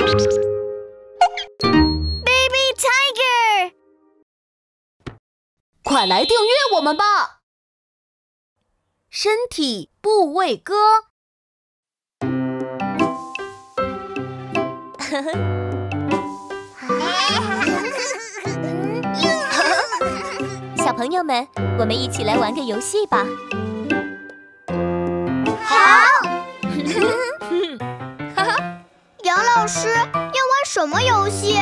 Baby Tiger， 快来订阅我们吧！身体部位歌。 小朋友们，我们一起来玩个游戏吧。 好。杨老师要玩什么游戏？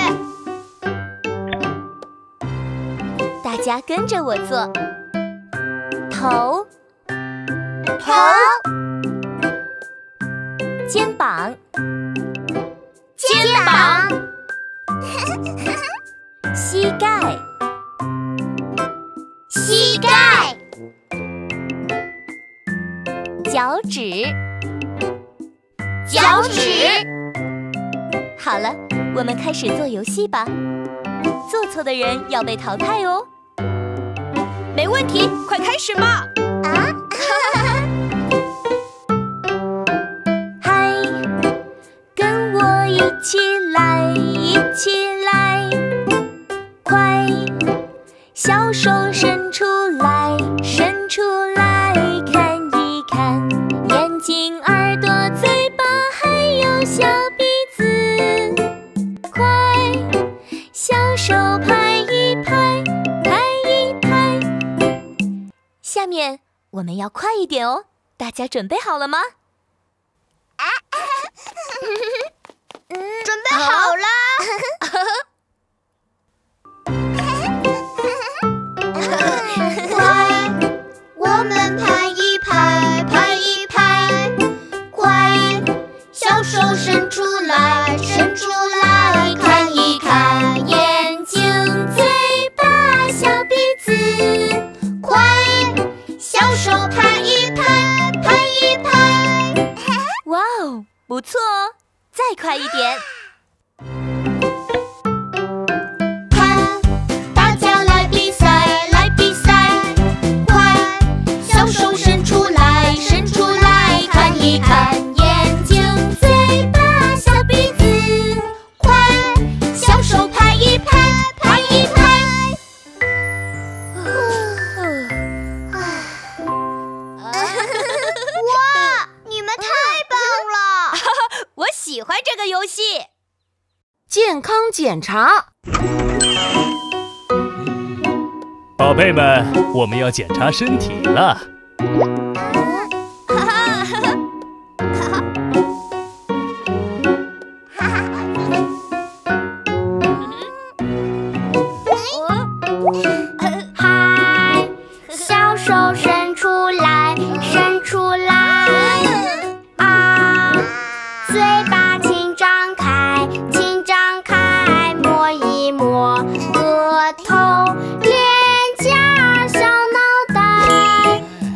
大家跟着我做。头，肩膀，膝盖，脚趾，好了，我们开始做游戏吧。做错的人要被淘汰哦。 没问题，快开始吧！ 嗨，跟我一起来，一起来，快，小手伸出来，伸出来，看一看，眼睛、耳朵、嘴巴还有小鼻子，快，小手拍一拍，拍一拍。下面我们要快一点哦，大家准备好了吗？ 准备好了。快，我们拍一拍，拍一拍，快，小手伸出来，伸出来，看一看，眼睛、嘴巴、小鼻子，快，小手拍一拍，拍一拍。 哇哦，不错哦，再快一点。 看，大家来比赛，来比赛，快，小手伸出来，伸出来，看一看，眼睛、嘴巴、小鼻子，快，小手拍一拍，拍一拍。哇，你们太棒了！ 我喜欢这个游戏。 健康检查。 宝贝们，我们要检查身体了。 嗨，小手伸出来，伸出来，啊，嘴巴请张开，请张开，摸一摸额头、脸颊、小脑袋，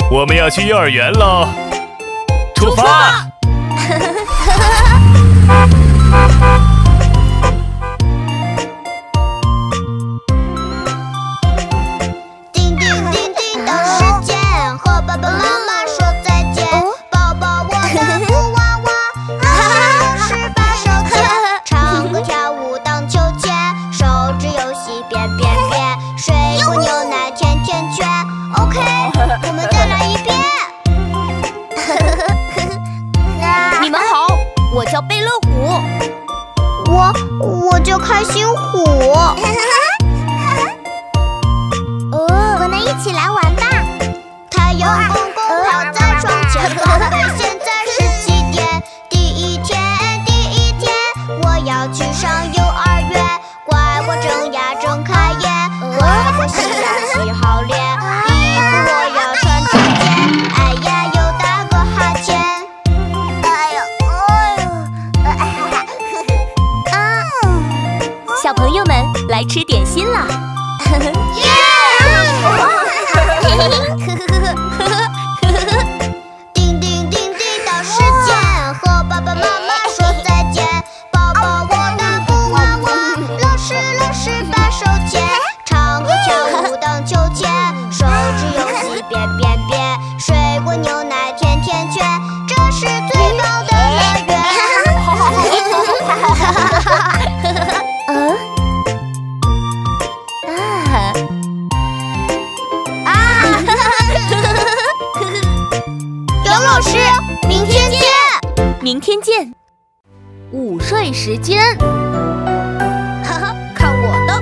我们要去幼儿园喽！出发！ 叮叮叮叮到时间，和爸爸妈妈说再见。抱抱我的布娃娃，是把手牵，唱歌跳舞荡秋千，手指游戏变变变，水果牛奶甜甜圈。OK， 我们再来一遍。 你们好，我叫贝乐虎。 我叫开心虎。 我们一起来玩吧。 太阳公公飘在窗前，宝贝，现在是几点？第一天，我要去上幼儿园。乖乖睁呀睁开眼，乖乖洗呀洗好脸，衣服我要穿整洁。哎呀，又打个哈欠。 小朋友们来吃点心啦！ 叮叮叮叮到时间，和爸爸妈妈说再见。抱抱我的布娃娃，老师把手牵，唱歌跳舞荡秋千，手指游戏变变变，水果牛奶甜甜圈，这是最棒的乐园。杨老师，明天见。 明天见。午睡时间，看我的！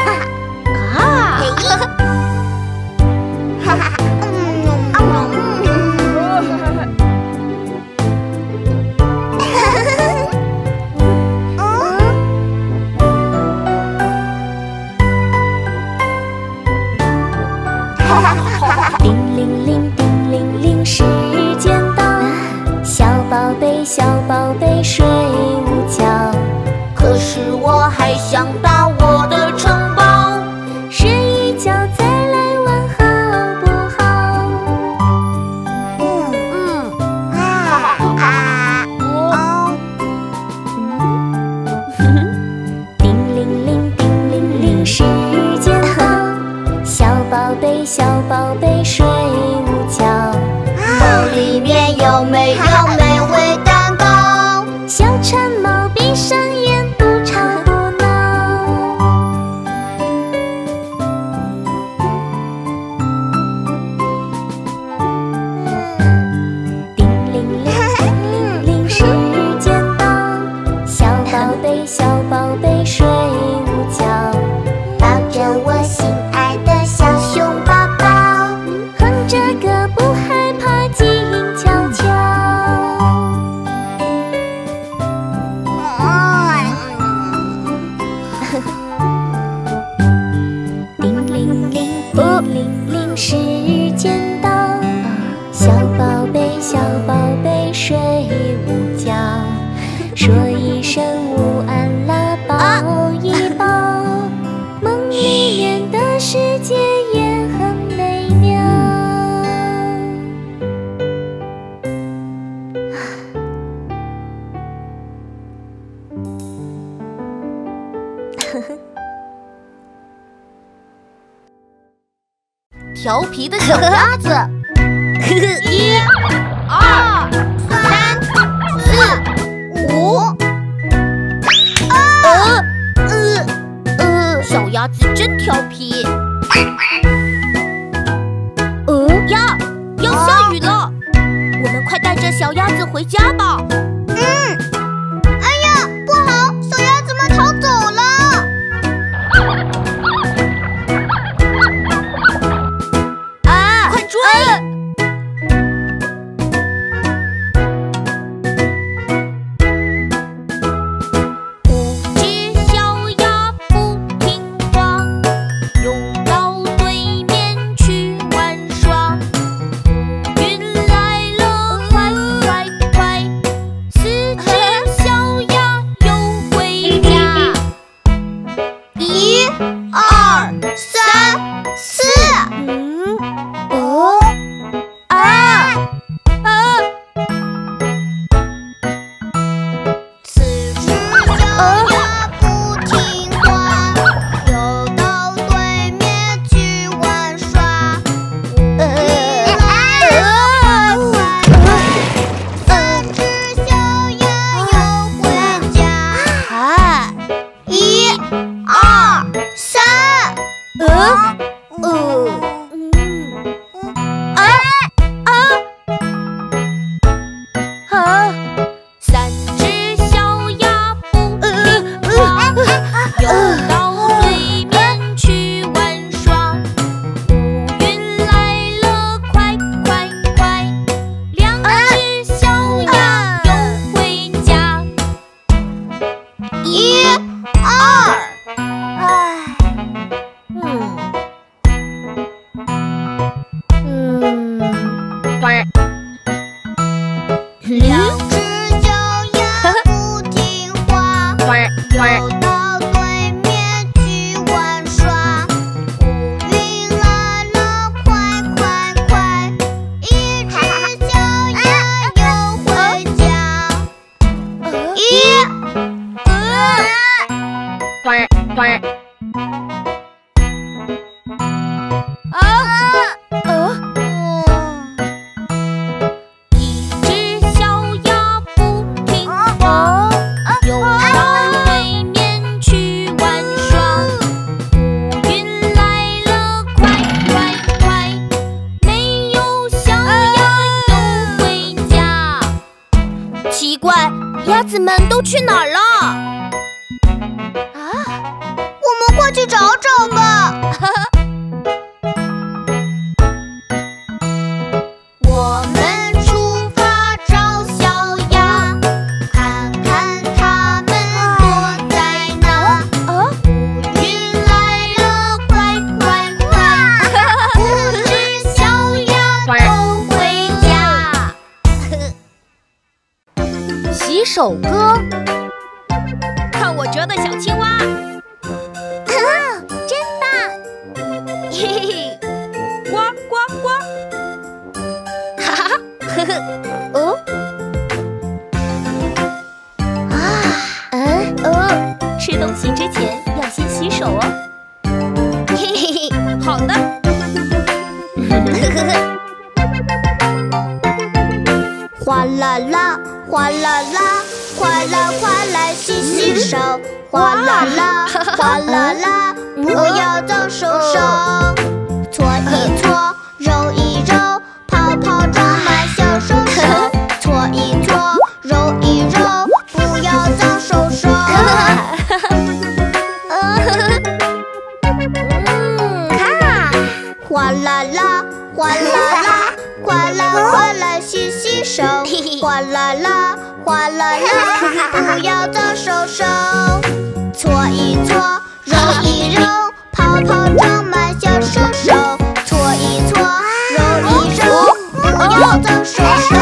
叮铃铃，叮铃铃，时间到，小宝贝睡午觉。 可是我还想到我的城堡， 睡一觉再来玩好不好？叮铃铃，叮铃铃，时间到，小宝贝睡午觉。 包里面有没有美味蛋糕？ 小馋猫闭上眼，不吵不闹。叮铃铃，叮铃铃，时间到，小宝贝睡午觉。 抱着我心爱的小熊宝宝， 哼着歌不害怕，静悄悄。叮铃铃，叮铃铃，时间到，小宝贝睡午觉。说一声午安啦，抱一抱，梦里面的世界也很美妙。 调皮的小鸭子。1、2、3、4、5。小鸭子真调皮。要下雨了，我们快带着小鸭子回家吧。 哎呀，不好，小鸭子们逃走了。 快追！5只小鸭不听话，游到对面去玩耍。云来了，快快快！ 子们都去哪儿了？ 啊，我们快去找找吧。我们出发找小鸭，看看它们躲在哪。乌云来了，快快快，5只小鸭都回家。 洗手歌，看我折的小青蛙， 真棒！ 嘿嘿嘿，呱呱呱，哈哈，呵呵，哦， 吃东西之前要先洗手哦。 嘿嘿嘿，好的。 哗啦啦，哗啦啦，快来快来洗洗手。哗啦啦，哗啦啦，不要脏手手。搓一搓，揉一揉，泡泡装满小手手。搓一搓，揉一揉，不要脏手手。哗啦啦，哗啦啦，快来快来洗洗手。哗啦啦，哗啦啦，不要脏手手。搓一搓，揉一揉，泡泡装满小手手。搓一搓，揉一揉，不要脏手手。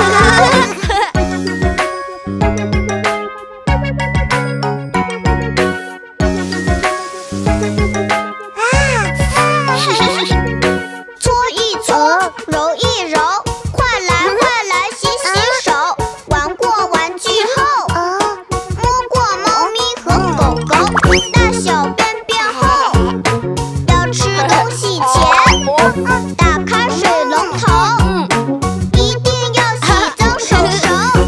搓一搓，揉一揉，快来快来洗洗手。玩过玩具后，摸过猫咪和狗狗，大小便便后，要吃东西前，打开水龙头，一定要洗脏手手。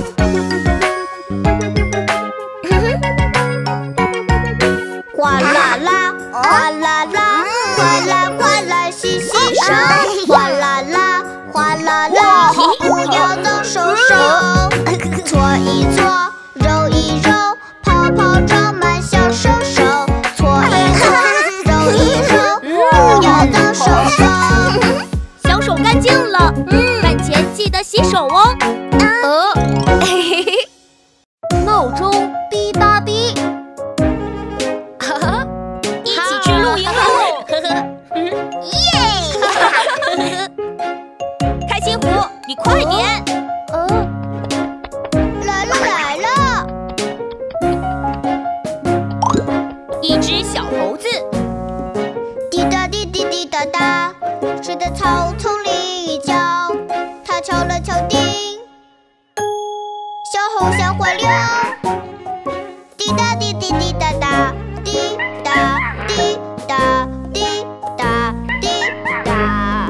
哗啦啦，哗啦啦，快来快来洗洗手。哗啦啦，哗啦啦，不要脏手手。搓一搓，揉一揉，泡泡装满小手手。搓一搓，揉一揉，不要脏手手。 小手干净了，饭前记得洗手哦。嘿嘿嘿，闹钟滴答滴，哈哈，一起去露营喽！耶！开心果，你快点！ 来了来了， 一只小猴子， 滴答滴滴滴答答，睡在草丛里一觉，它敲了敲钉，小猴吓坏了。滴答滴滴滴答答，滴答滴答滴答滴答。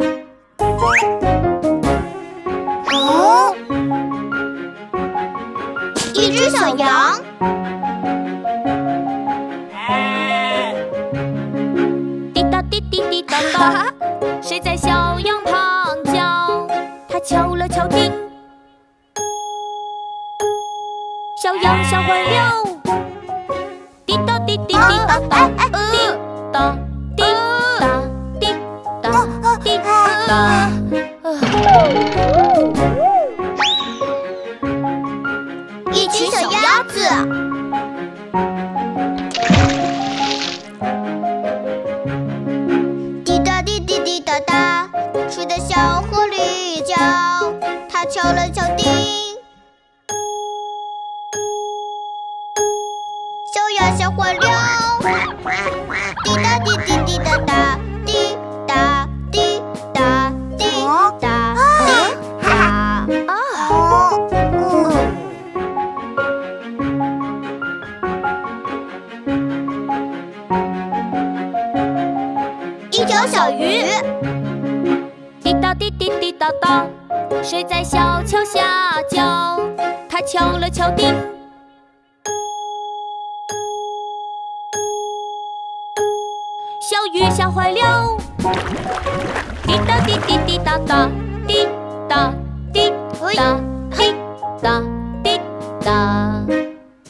哦，一只小羊。 滴答滴滴滴答答，谁在小羊旁叫？它敲了敲钉，小羊吓坏了。滴答滴滴滴答答，滴答滴答滴答滴答。 一群小鸭子。滴答滴滴滴答答，睡在小河里一觉，它敲了敲钉，小鸭吓坏了。滴答滴滴滴答答，滴答滴答滴答滴答。一条小鱼。 滴答滴滴滴答答，谁在小桥下叫？它敲了敲钉，小鱼吓坏了。滴答滴滴滴答答，滴答滴答滴答滴答。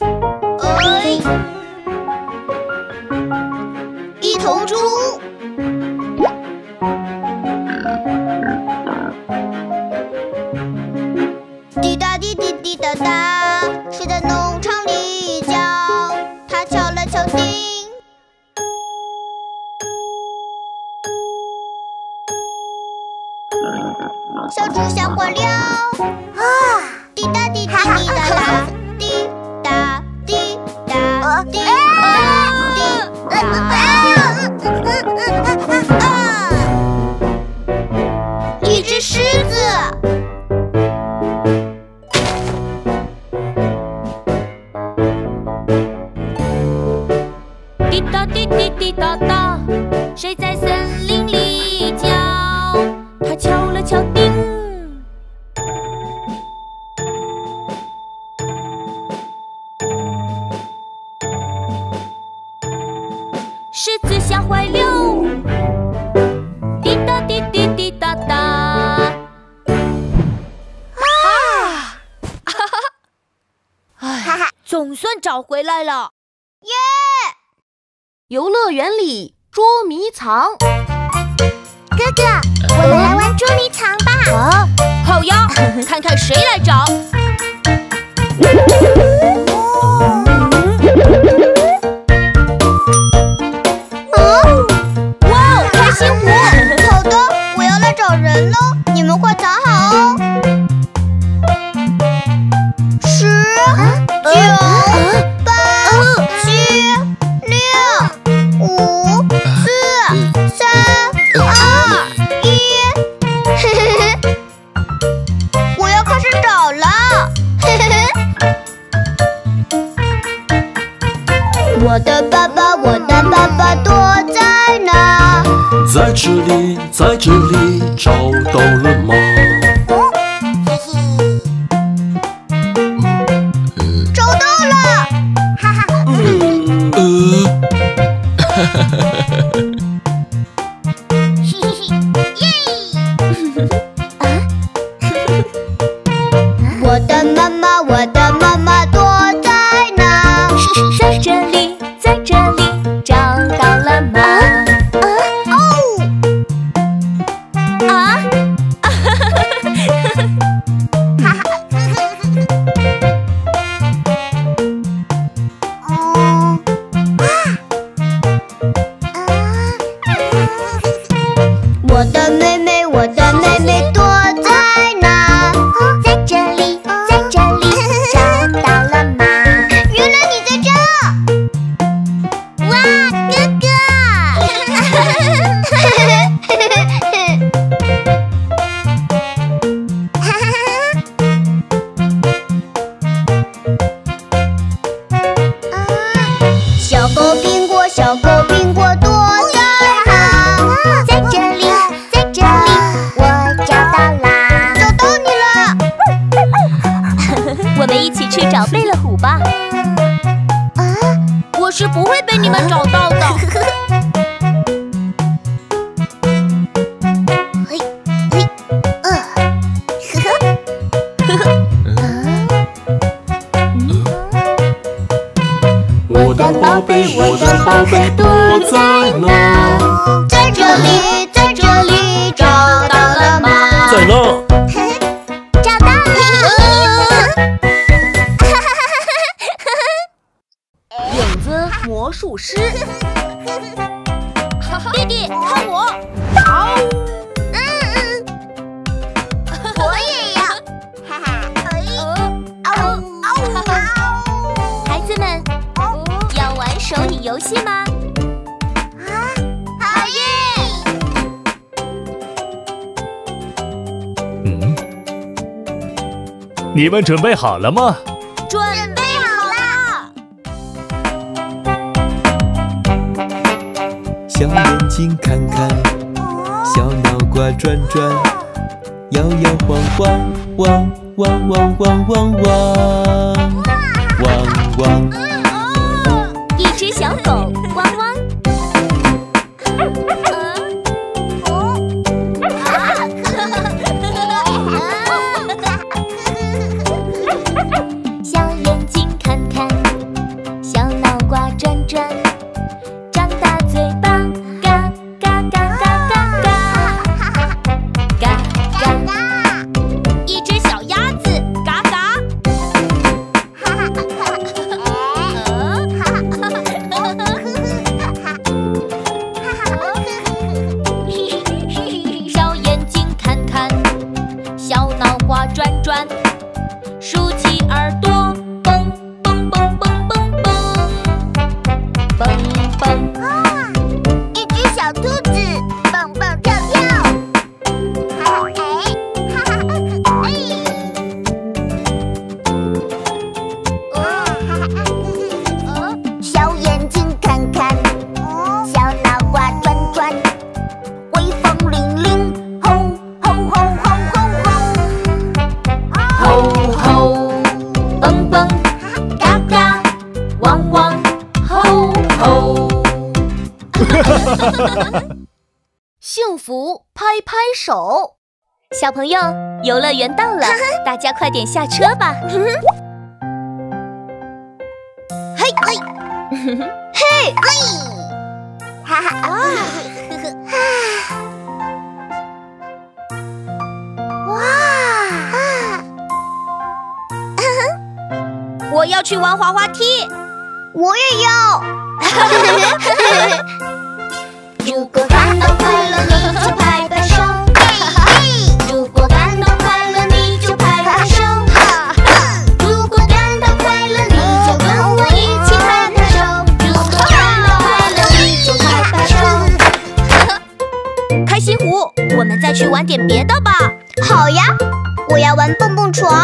哒，谁在农场里叫？他敲了敲钉。小猪想火燎，滴答滴答滴答答，滴答滴答滴答。一只狮子。 滴答滴滴滴答答，谁在森林里叫？他敲了敲钉。狮子吓坏了，滴答滴滴滴答答。 总算找回来了！ 耶！ 游乐园里捉迷藏。 哥哥，我们来玩捉迷藏吧。 啊，好呀，看看谁来找。 哇，开心果！好的，我要来找人喽，你们快藏好哦。10、9、8、7、6、5、4、3、2、1。我要开始找了。我的爸爸，我的爸爸躲在哪？ 在这里，在这里，找到了吗？ 找到了！哈哈。我的妈妈，我的妈妈躲在哪？ 在这里，在这里，找到了吗？ 我的妹妹，我的妹妹躲在哪？ 在这里，在这里，找到了吗？ 原来你在这！哇，哥哥！小狗苹果，小狗苹果躲在哪？ 在这里，在这里，我找到啦！ 找到你了！ 我们一起去找贝勒虎吧。 我是不会被你们找到的。 我的宝贝，我的宝贝躲在哪？ 在这里，在这里，找到了吗？ 在哪？ 找到了！ 影子魔术师，弟弟看我！ 我也要！哈哈！ 孩子们，要玩手语游戏吗？ 好耶！ 你们准备好了吗？ 准备好了！ 小眼睛看看，小脑瓜转转，摇摇晃晃，汪汪汪汪汪汪，汪汪。 一只小狗汪汪。小眼睛看看，小脑瓜转转，张大嘴巴，嘎嘎嘎嘎嘎嘎，嘎嘎。 一只小鸭子，嘎嘎。 福，拍拍手。 小朋友，游乐园到了，大家快点下车吧。 嘿嘿，嘿嘿，哈哈啊！哇！ 我要去玩滑滑梯， 我也要。如果感到快乐，你就拍拍手。如果感到快乐，你就拍拍手。如果感到快乐，你就跟我一起拍拍手。如果感到快乐，你就拍拍手。 开心湖，我们再去玩点别的吧。 好呀，我要玩蹦蹦床。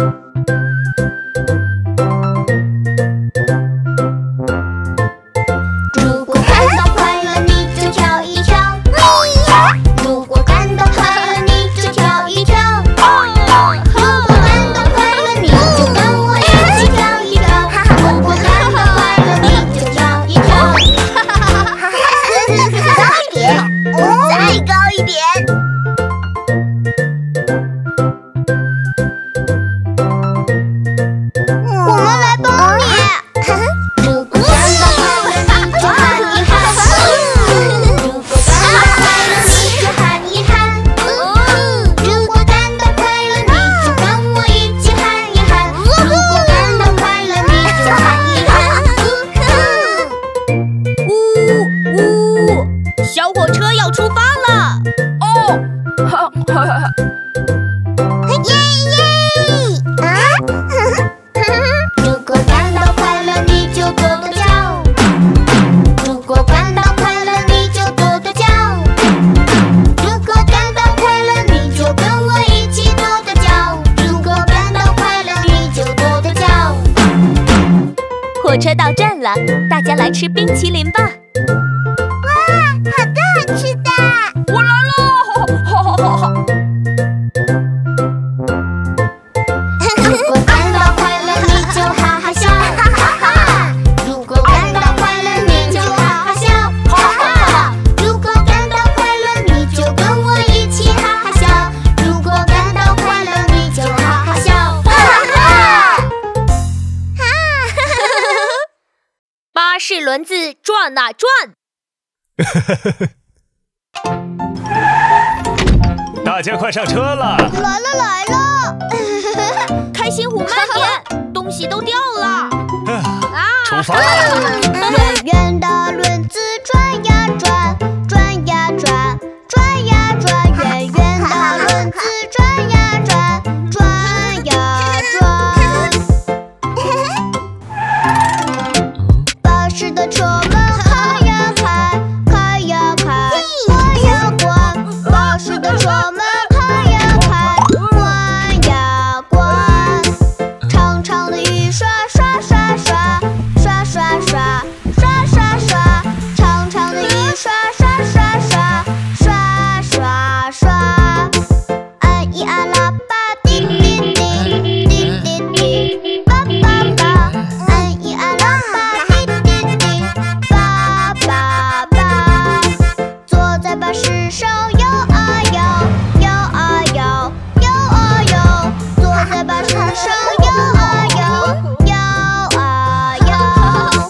火车到站了，大家来吃冰淇淋吧！ 哇，好多好吃的！ 我来喽！ 如果感到快乐，你就哈哈笑，哈哈！如果感到快乐，你就哈哈笑，哈哈！如果感到快乐，你就跟我一起哈哈笑。如果感到快乐，你就哈哈笑，哈哈！ 巴士轮子转啊转。 大家快上车了！ 来了来了！ 开心湖慢点，东西都掉了。 出发！ 圆圆的轮子转呀转，转呀转，转呀转，圆圆的轮子转呀转，转呀转。巴士的车门开呀开，开呀开，关呀关。巴士的车门开呀开，关呀关。长长的雨刷刷刷刷，刷刷刷，刷刷刷。长长的雨刷刷刷刷，刷刷刷。按一按喇叭，滴滴滴，滴滴滴，叭叭叭。按一按喇叭，滴滴滴，叭叭叭。坐在巴士上摇啊摇，摇啊摇，摇啊摇。坐在巴士上摇啊摇，摇啊摇。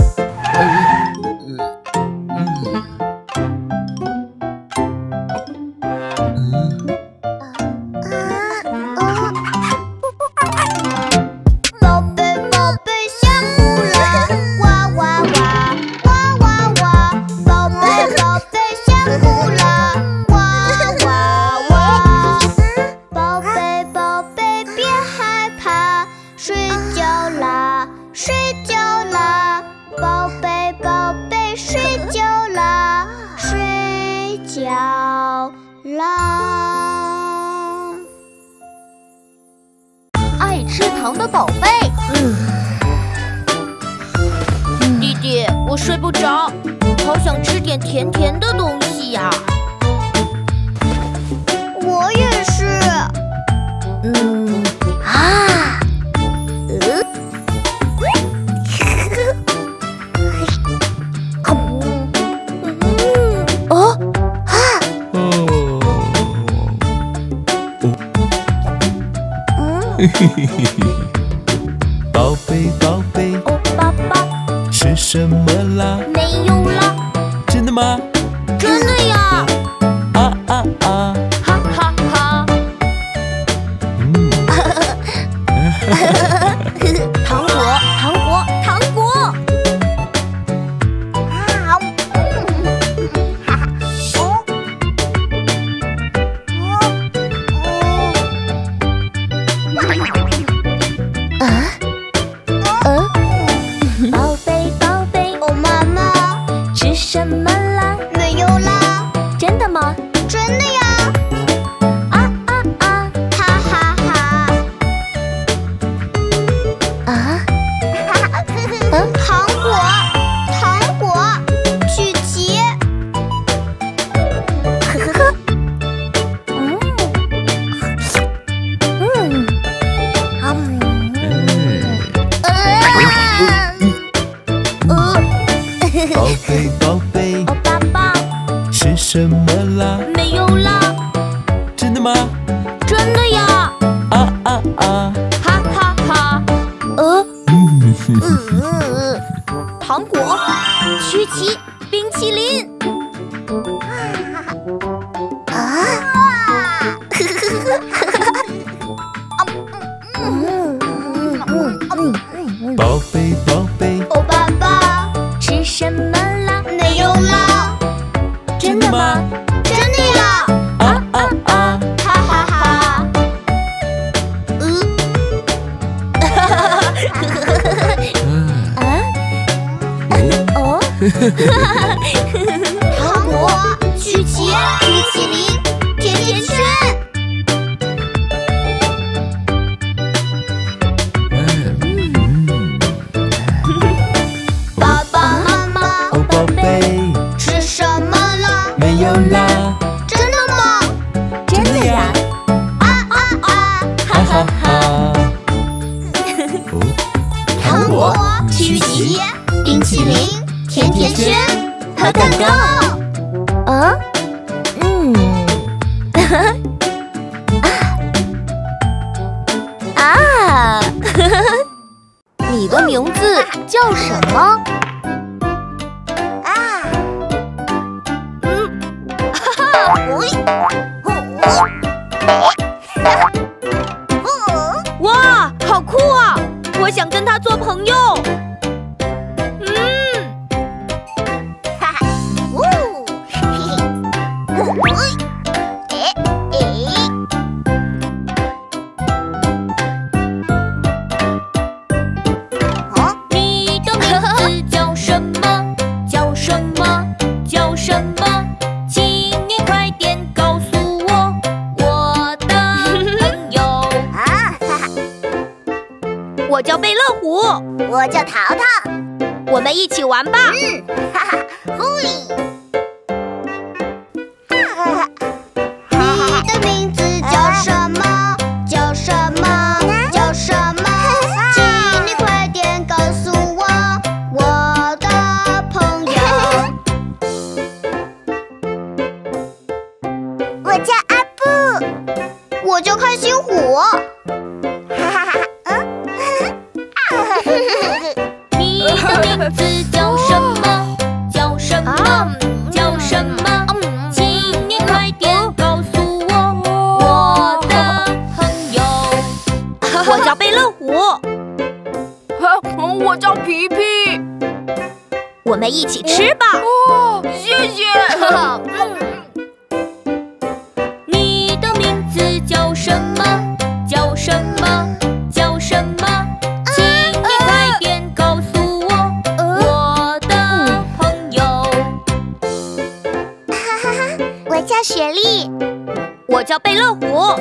宝贝宝贝下湖啦，哇哇哇，哇哇哇。宝贝宝贝下湖啦，哇哇哇。宝贝宝贝别害怕，睡觉啦，睡觉啦。宝贝宝贝睡觉啦，睡觉啦。 爱吃糖的宝贝。弟弟，我睡不着，好想吃点甜甜的东西呀。 我也是。 宝贝宝贝， 哦，爸爸， 吃什么啦？ 没有啦， 真的吗？ 真的呀！ 啊啊啊！ 哈哈哈！ 糖果，糖果，糖果！ 宝贝宝贝， 哦，妈妈， 吃什么啦？ 没有啦， 真的吗？ 真的呀！ 啊啊啊！ 哈哈哈！ 啊！ 糖果，糖果，曲奇。 宝贝宝贝， 哦，爸爸， 吃什么啦？ 没有啦， 真的吗？ 真的呀！ 啊啊啊！ 哈哈哈！ 糖果、曲奇、冰淇淋。 宝贝宝贝， 哦，爸爸， 吃什么啦？ 没有啦， 真的吗？ 真的呀！ 啊啊啊！ 哈哈哈！ 哦， 糖果、曲奇、冰淇淋、甜甜圈。爸爸妈妈， 哦，宝贝， 吃什么啦？ 没有啦， 真的吗？ 真的呀！ 啊啊啊！ 哈哈哈！哦， 糖果、曲奇、冰淇淋、甜甜圈和蛋糕。 啊，啊， 你的名字叫什么？哇，好酷啊！我想跟他做朋友。 你的名字叫什么？叫什么？叫什么？请你快点告诉我，我的朋友。 我叫贝乐虎， 我叫淘淘。 我们一起玩吧。 哈哈，你的名字叫什么？叫什么？叫什么？请你快点告诉我，我的朋友。我叫阿布。我叫开心虎。 你的名字叫什么？叫什么？叫什么？请你快点告诉我，我的朋友。 我叫贝乐虎， 我叫皮皮。 我们一起吃吧。 哦，谢谢。 你的名字叫什么？叫什么？叫什么？请你快点告诉我，我的朋友。 我叫雪莉。 我叫贝乐虎。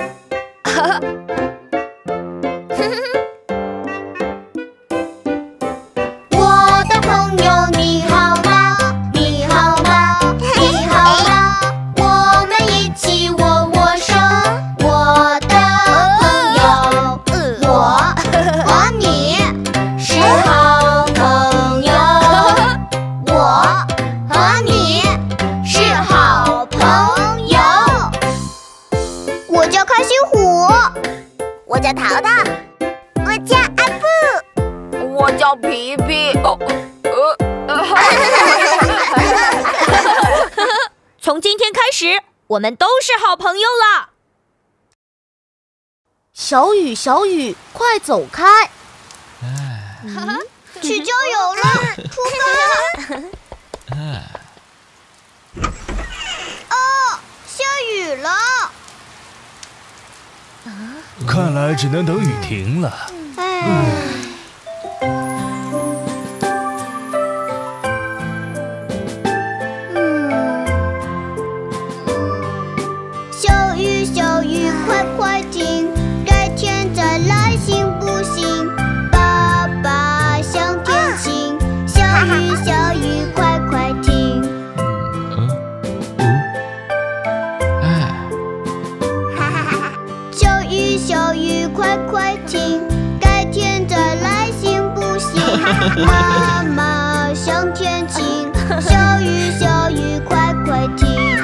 我的朋友你好吗？你好吗？你好吗？我们一起握握手。我的朋友，我和你是好朋友。我和你是好朋友。我叫开心虎。 我叫淘淘。我叫阿布。 我叫皮皮。 从今天开始，我们都是好朋友了。 小雨，小雨，快走开！ 去郊游了，出发！哦，下雨了。 看来只能等雨停了。 小雨，小雨，快快停！改天再来行不行？爸爸向天请，小雨，小雨，快快停！小雨，小雨，快快停！改天再来行不行？妈妈向天请，小雨，小雨，快快停！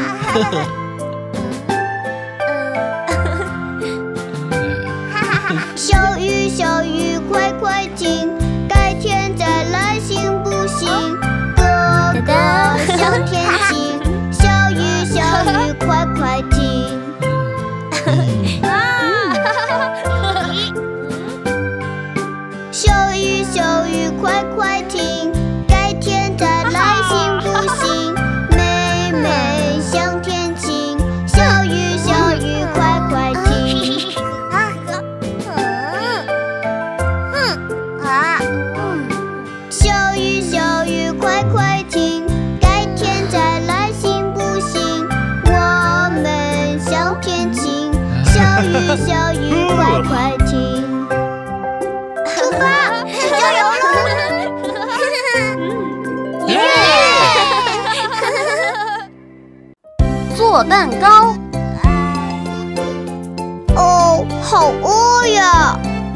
小雨，小雨，快快停！改天再来行不行？哥哥向天请，小雨，小雨，快快停！小雨，小雨，快快停！改天再来行不行？妹妹向天请，小雨，小雨，快快停！小雨，小雨，快快停！改天再来行不行？我们向天请，小雨，小雨，快快停！出发，去郊游了！耶！ 做蛋糕。 哦，好饿呀！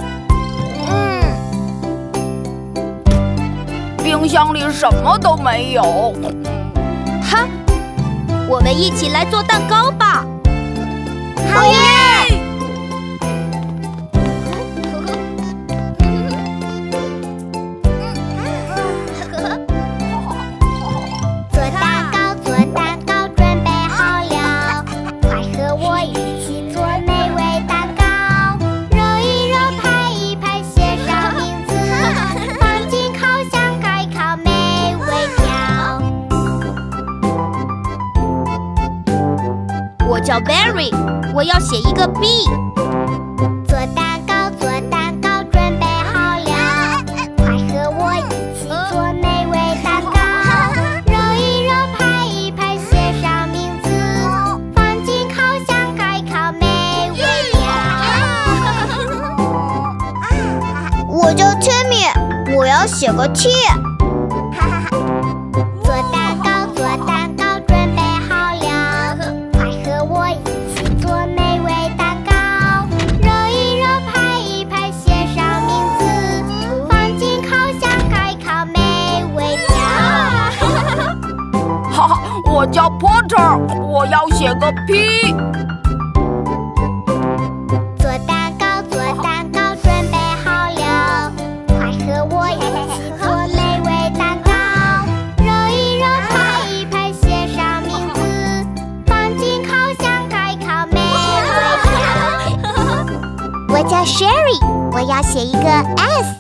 冰箱里什么都没有。 哈，我们一起来做蛋糕吧！ 好耶！做蛋糕，做蛋糕，准备好了，快和我一起做美味蛋糕。揉一揉，拍一拍，写上名字，放进烤箱盖烤，美味调。 我叫 Berry， 我要写一个 B。 做蛋糕，做蛋糕，准备好了，快和我一起做美味蛋糕。揉一揉，拍一拍，写上名字，放进烤箱盖烤，美味调。我叫 Timmy， 我要写个 T。做蛋糕，做蛋糕，准备好了，快和我一起做美味蛋糕。揉一揉，拍一拍，写上名字，放进烤箱盖烤，美味调。 哈哈，我叫 Porter， 我要写个 P。 做蛋糕，做蛋糕，准备好了，快和我一起做美味蛋糕。揉一揉，拍一拍，写上名字，放进烤箱盖烤，美味调。我叫 Sherry， 我要写一个 S。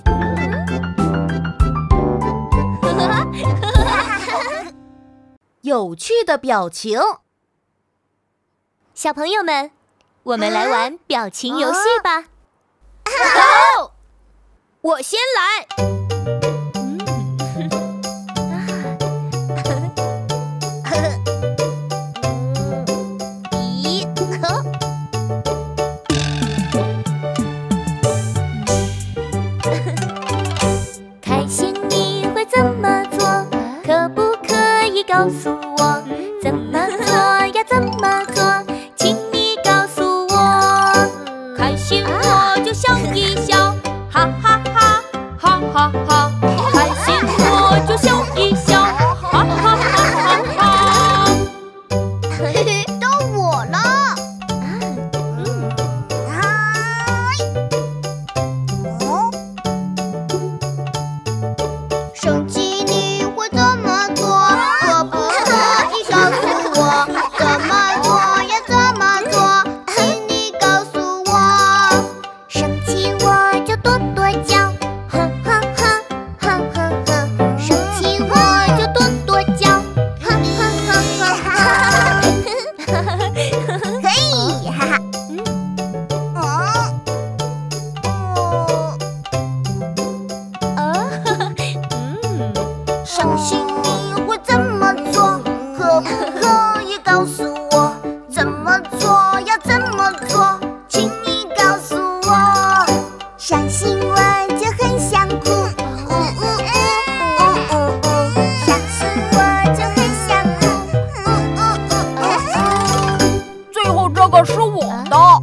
有趣的表情。 小朋友们，我们来玩表情游戏吧。 哦， 我先来。 开心你会怎么做？可不可以告诉我？怎么做呀？怎么做？请你告诉我。 开心我就笑一笑，哈哈哈，哈哈哈。开心我就笑一笑，哈哈哈哈。 到我了。 跑。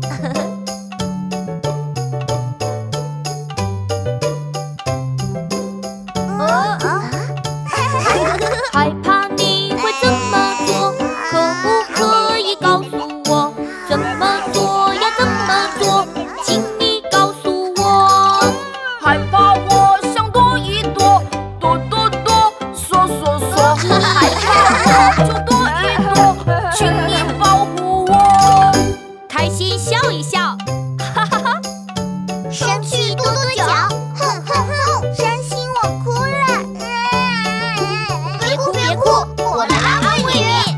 害怕你会怎么做？可不可以告诉我？怎么做呀？怎么做？请你告诉我。 害怕我想躲一躲，躲躲躲，缩缩缩。害怕我就躲一躲，请你保护我。 开心笑一笑，哈哈哈。 生气跺跺脚，哼哼哼。伤心我哭了，别哭别哭，我来安慰你。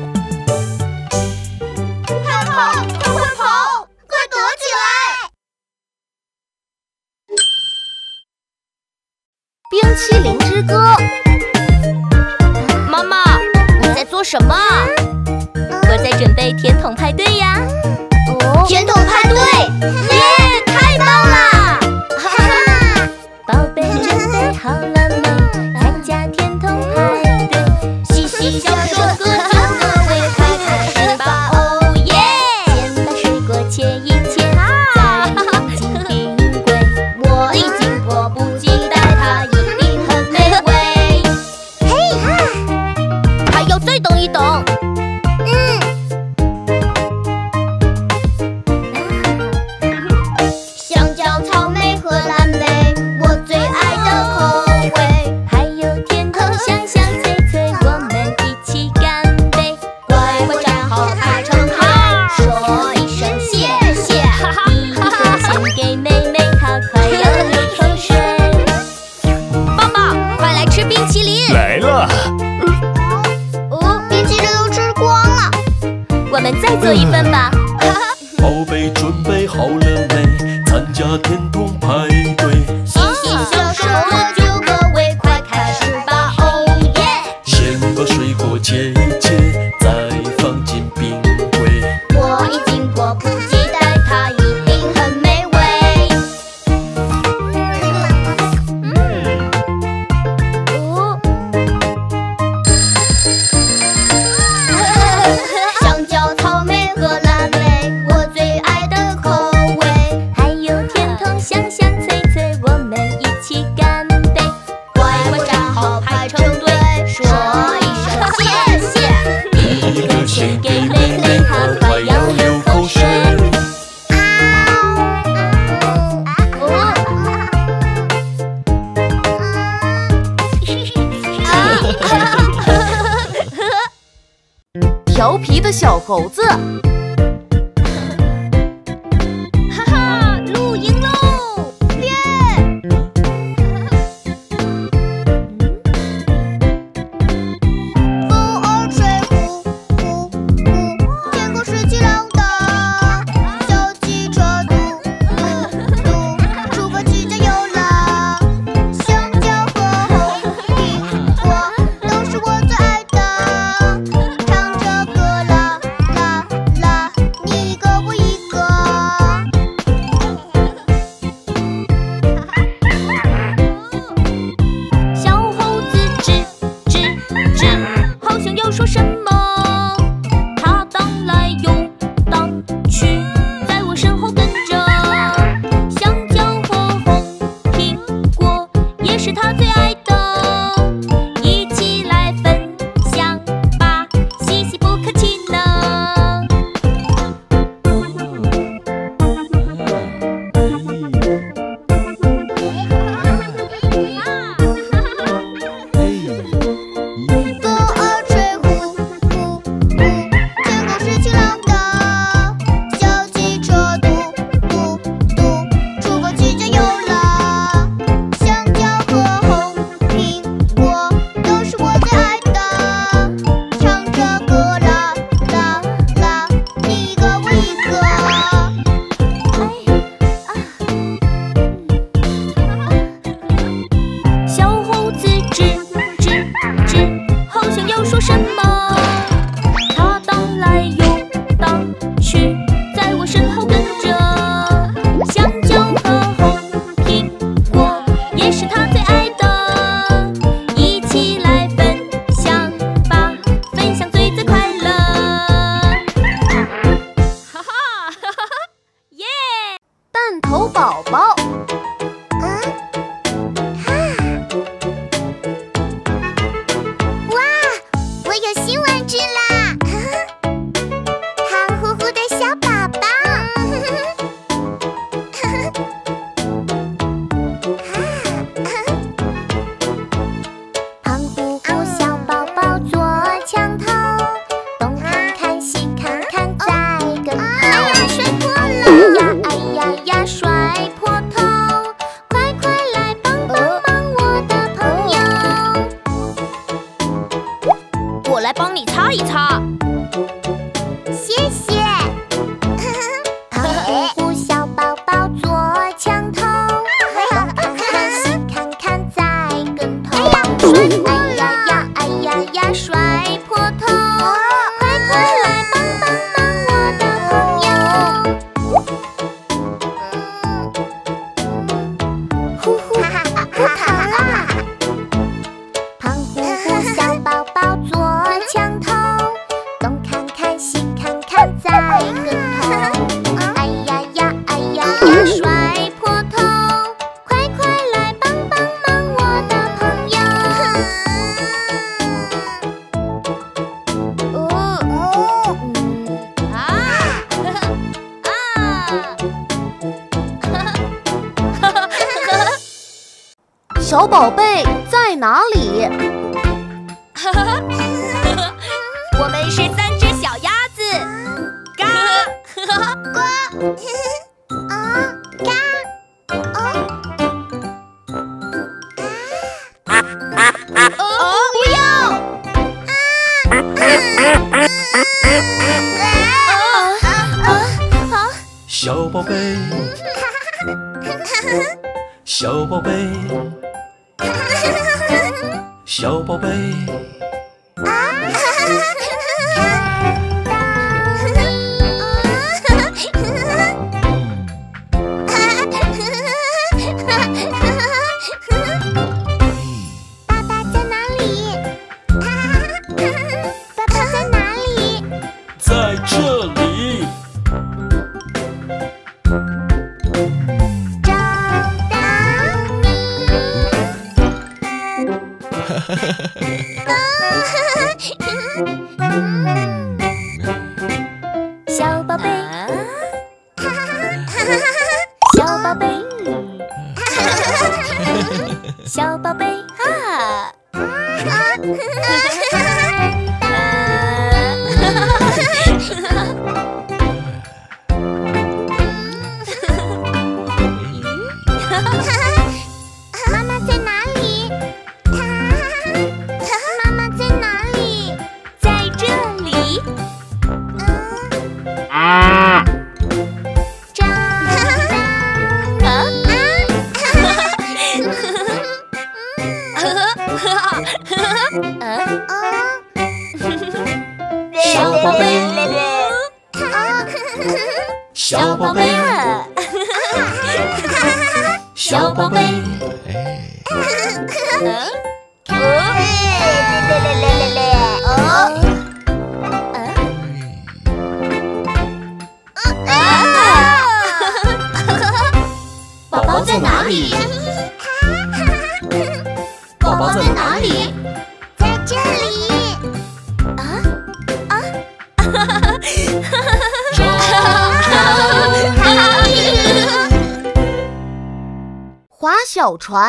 快跑，快跑，快躲起来！ 冰淇淋之歌。 妈妈，你在做什么啊？我在准备甜筒派对呀。 甜筒派对， 耶，太棒了！ 哈哈！ 宝贝准备好了没？参加甜筒派对， 嘻嘻笑说歌就各位快开始吧，哦耶！ 先把水果切一切，再放进冰柜。 我已经迫不及待，它一定很美味。嘿，还要再等一等。 香蕉、草莓和蓝莓，我最爱的口味。 还有甜筒香香脆脆，我们一起干杯！ 乖乖站好排成排，说一声谢谢。 第一个献给妹妹，她快要流口水。 爸爸，快来吃冰淇淋！ 来了， 冰淇淋都吃光了。 我们再做一份吧。 宝贝准备好了没？参加甜筒派对。 嘻嘻笑说歌就各位快开始吧，哦耶！ 先把水果切一切，再放进冰柜。 我已经迫不及待，它一定很美味。香蕉、草莓和蓝莓，我最爱的口味。 还有甜筒香香脆脆，我们一起干杯！ 乖乖站好排成队，说一声谢谢。 第一个献给妹妹，她快要流口水。 调皮的小猴子。 哈哈，露营喽！ 风儿吹呼呼呼，天空是晴朗的。小汽车嘟嘟嘟，出发去加油啦！香蕉和红苹果都是我最爱的。唱着歌啦啦宝宝。 哇，我有新玩具啦！胖乎乎的小宝宝。胖乎乎小宝宝坐墙头，东看看西看看再跟头。哎呀，摔破了！哎呀呀，摔破头！快快来帮帮忙我的朋友！ 我来帮你擦一擦。 谢谢。胖乎乎小宝宝坐墙头，东看看西看看再跟头。哎呀呀，哎呀呀，摔破头！快快来帮帮忙我的朋友！呼呼呼糖啦！胖乎乎小宝宝坐墙头，东看看西看看再跟头。哎呀呀，哎呀呀，摔破头！快快来帮帮忙我的朋友！ 小宝贝在哪里？我们是3只小鸭子，嘎！不要！ 小宝贝，小宝贝，小宝贝， 爸爸在哪里？爸爸在哪里？ 在这里。 找到你。小宝贝，小宝贝，小宝贝啊！妈妈在哪里？妈妈在哪里？ 在这里。 找小宝贝，小宝贝，小宝贝，宝宝在哪里？宝宝在哪里？ 在这里。 划小船。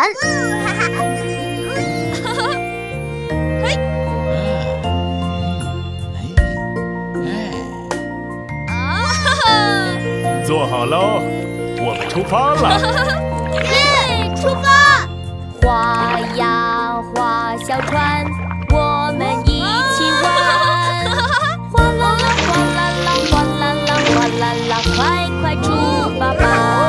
坐好喽，我们出发了。 耶，出发！划呀划小船，我们一起玩。哗啦啦，哗啦啦，哗啦啦，哗啦啦，快快出发吧！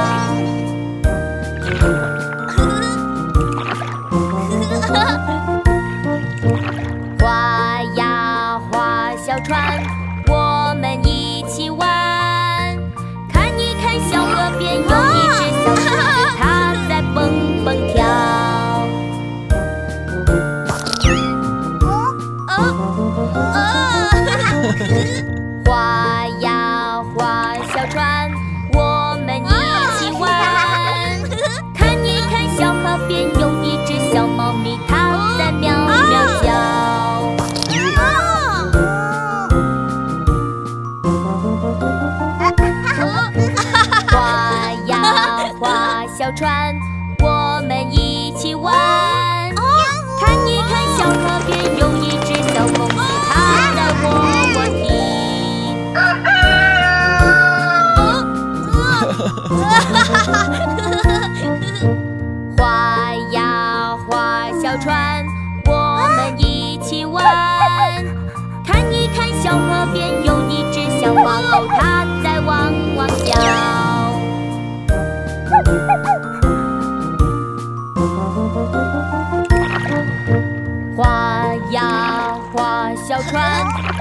划呀划小船，我们一起玩。看一看小河边有一只小兔子，它在蹦蹦跳。 小船，我们一起玩。看一看小河边有一只小公鸡，它在窝地。划呀划小船，我们一起玩。看一看小河边有一只小花狗，它在汪汪叫。划呀划小船，